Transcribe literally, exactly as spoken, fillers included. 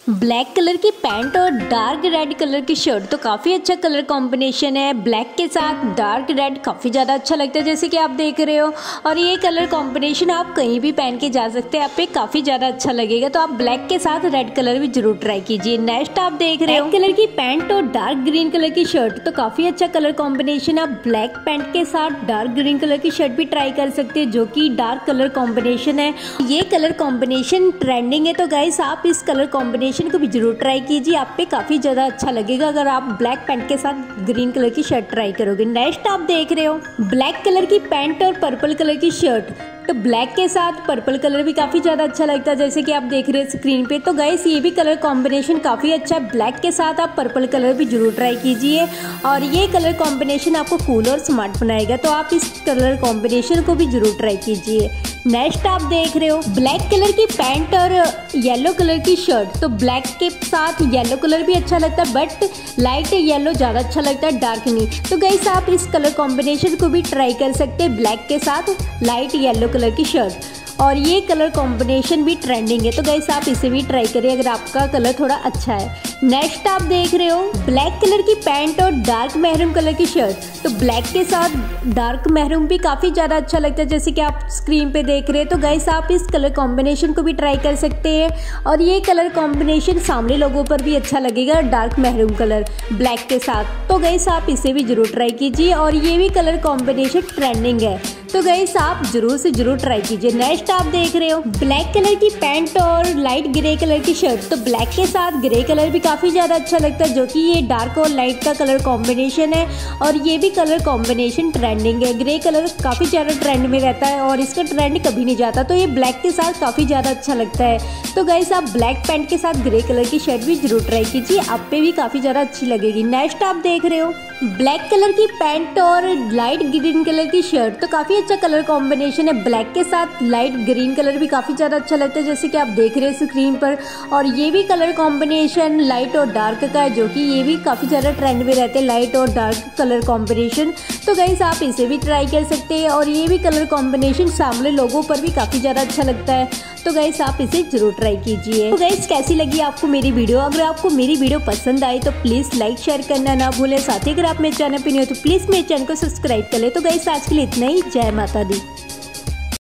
Black colour की pant और dark red colour की शर्ट तो काफ़ी अच्छा कलर कॉम्बिनेशन है। ब्लैक के साथ डार्क रेड काफ़ी ज़्यादा अच्छा लगता है जैसे कि आप देख रहे हो। और ये कलर कॉम्बिनेशन आप कहीं भी पहन के जा सकते हैं, आप पे काफ़ी ज़्यादा अच्छा लगेगा। तो आप ब्लैक के साथ रेड कलर भी जरूर ट्राई कीजिए। नेक्स्ट आप देख रहे हो कलर की पैंट और डार्क ग्रीन कलर की शर्ट तो काफ़ी अच्छा कलर कॉम्बिनेशन। आप ब्लैक पैंट के साथ डार्क ग्रीन कलर की शर्ट भी ट्राई कर सकते हैं जो कि डार्क कलर कॉम्बिनेशन है। ये कलर कॉम्बिनेशन ट्रेंडिंग है, तो गाइस आप इस कलर कॉम्बिनेशन को भी जरूर ट्राई कीजिए। आप पे काफी ज्यादा अच्छा लगेगा अगर आप ब्लैक पैंट के साथ ग्रीन कलर की शर्ट ट्राई करोगे। नेक्स्ट आप देख रहे हो ब्लैक कलर की पैंट और पर्पल कलर की शर्ट तो ब्लैक के साथ पर्पल कलर भी काफ़ी ज़्यादा अच्छा लगता है जैसे कि आप देख रहे हैं स्क्रीन पे। तो गाइस ये भी कलर कॉम्बिनेशन काफ़ी अच्छा है। ब्लैक के साथ आप पर्पल कलर भी जरूर ट्राई कीजिए और ये कलर कॉम्बिनेशन आपको कूल और स्मार्ट बनाएगा, तो आप इस कलर कॉम्बिनेशन को भी जरूर ट्राई कीजिए। नेक्स्ट आप देख रहे हो ब्लैक कलर की पैंट और येलो कलर की शर्ट तो ब्लैक के साथ येलो कलर भी अच्छा लगता है बट लाइट येलो ज़्यादा अच्छा लगता है, डार्क नहीं। तो गाइस आप इस कलर कॉम्बिनेशन को भी ट्राई कर सकते हैं ब्लैक के साथ लाइट येलो कलर की शर्ट, और ये कलर कॉम्बिनेशन भी ट्रेंडिंग है। तो गाइस आप इसे भी ट्राई करें अगर आपका कलर थोड़ा अच्छा है। नेक्स्ट आप देख रहे हो ब्लैक कलर की पैंट और डार्क महरून कलर की शर्ट तो ब्लैक के साथ डार्क महरून भी काफ़ी ज़्यादा अच्छा लगता है जैसे कि आप स्क्रीन पे देख रहे हैं। तो गाइस आप इस कलर कॉम्बिनेशन को भी ट्राई कर सकते हैं और ये कलर कॉम्बिनेशन सामने लोगों पर भी अच्छा लगेगा, डार्क महरून कलर ब्लैक के साथ। तो गाइस आप इसे भी जरूर ट्राई कीजिए और ये भी कलर कॉम्बिनेशन ट्रेंडिंग है, तो गाइस आप जरूर से जरूर ट्राई कीजिए। नेक्स्ट आप देख रहे हो ब्लैक कलर की पैंट और लाइट ग्रे कलर की शर्ट तो ब्लैक के साथ ग्रे कलर भी काफ़ी ज़्यादा अच्छा लगता है जो कि ये डार्क और लाइट का कलर कॉम्बिनेशन है और ये भी कलर कॉम्बिनेशन ट्रेंडिंग है। ग्रे कलर काफ़ी ज़्यादा ट्रेंड में रहता है और इसका ट्रेंड कभी नहीं जाता, तो ये ब्लैक के साथ काफ़ी ज़्यादा अच्छा लगता है। तो गाइस आप ब्लैक पैंट के साथ ग्रे कलर की शर्ट भी जरूर ट्राई कीजिए, आप पे भी काफ़ी ज़्यादा अच्छी लगेगी। नेक्स्ट आप देख रहे हो ब्लैक कलर की पैंट और लाइट ग्रीन कलर की शर्ट तो काफ़ी अच्छा कलर कॉम्बिनेशन है। ब्लैक के साथ लाइट ग्रीन कलर भी काफ़ी ज़्यादा अच्छा लगता है जैसे कि आप देख रहे हैं स्क्रीन पर, और ये भी कलर कॉम्बिनेशन लाइट और डार्क का है जो कि ये भी काफ़ी ज़्यादा ट्रेंड में रहते हैं, लाइट और डार्क कलर कॉम्बिनेशन। तो गाइस आप इसे भी ट्राई कर सकते हैं और ये भी कलर कॉम्बिनेशन सामने लोगों पर भी काफ़ी ज़्यादा अच्छा लगता है, तो गाइस आप इसे जरूर ट्राई कीजिए। तो गाइस कैसी लगी आपको मेरी वीडियो? अगर आपको मेरी वीडियो पसंद आई तो प्लीज़ लाइक शेयर करना ना भूलें। साथ ही अगर आप मेरे चैनल पर नहीं हो तो प्लीज़ मेरे चैनल को सब्सक्राइब कर ले। तो गाइस आज के लिए इतना ही। जय माता दी।